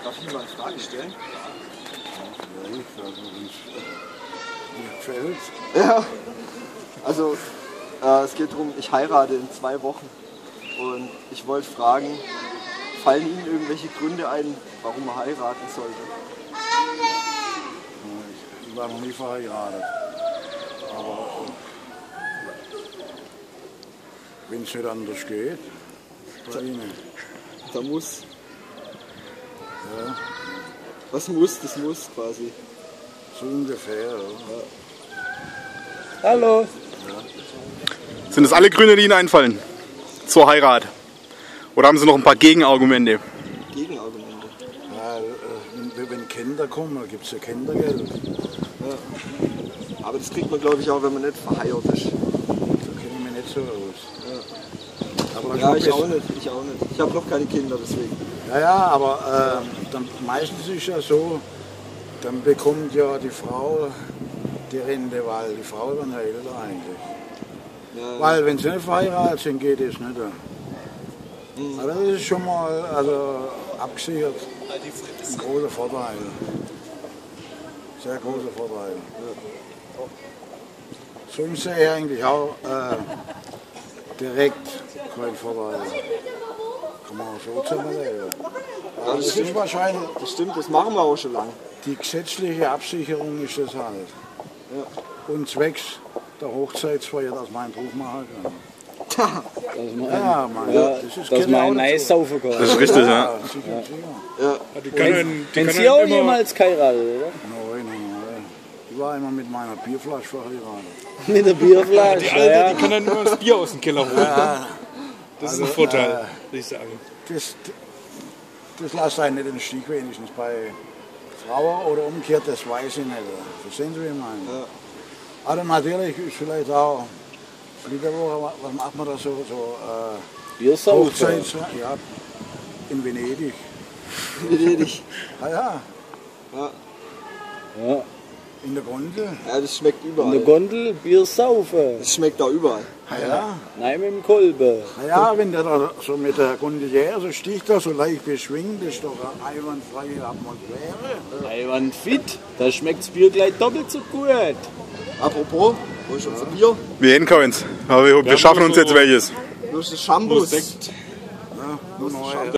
Darf ich mal eine Frage stellen? Mir gefällt. Ja. Also, es geht darum, ich heirate in 2 Wochen. Und ich wollte fragen, fallen Ihnen irgendwelche Gründe ein, warum man heiraten sollte? Ich war noch nie verheiratet. Aber wenn es nicht anders geht, bei Ihnen. Da muss. Ja, Was muss, das muss quasi. so ungefähr. Ja. Hallo. Sind es alle Gründe, die Ihnen einfallen zur Heirat? Oder haben Sie noch ein paar Gegenargumente? Gegenargumente. Ja, wenn Kinder kommen, dann gibt es ja Kindergeld. Ja. Aber das kriegt man, glaube ich, auch, wenn man nicht verheiratet ist. Da kenne ich mich nicht so aus. Ja. Aber Ja, ich auch nicht. Ich habe noch keine Kinder, deswegen. Ja, aber dann, meistens ist ja so, dann bekommt ja die Frau die Rente, weil die Frau dann ja älter eigentlich. Ja. Weil wenn sie nicht verheiratet sind, geht es nicht. Aber das ist schon mal abgesichert ein großer Vorteil. Sehr großer Vorteil. Sonst sehe ich eigentlich auch direkt keinen Vorteil. Kann man auch so zusammenleben. Ja, Das ist wahrscheinlich Das stimmt, das machen wir auch schon lange. die gesetzliche Absicherung ist das halt. Ja. Und zwecks der Hochzeitsfeier, dass man einen Druck machen kann. Ja, dass man ein Eis saufen kann. Das ist richtig, ja. Sicher. Ja. Wenn Sie auch jemals geheiratet, oder? Nein. Ich war immer mit meiner Bierflasche verheiratet. Mit der Bierflasche, Die Alte, ja. die kann dann nur das Bier aus dem Keller holen. Ja, Das ist ein Vorteil, würde ich sagen. das lässt einen nicht in den Stich, wenigstens bei Frauen oder umgekehrt, das weiß ich nicht. Verstehen Sie, wie ich meine? Ja. Aber natürlich ist vielleicht auch Flitterwoche, was macht man da so? Biersaufen. Hochzeits, ja, in Venedig. Venedig. Ah ja, Ja. Ja. in der Gondel. Ja, das schmeckt In der überall. Gondel Bier saufen. Das schmeckt auch überall. Ah ja. Nein, mit dem Kolbe. Ah ja, wenn der da so mit der Gondeliere so sticht, da so leicht beschwingt, das ist doch eine einwandfreie Atmosphäre. Eiwand fit. Da schmeckt das Bier gleich doppelt so gut. Apropos, wo ist unser Bier? Wir hinken uns. Aber wir schaffen uns jetzt welches. Nur das Shambus. Sekt. Ja, nur neue.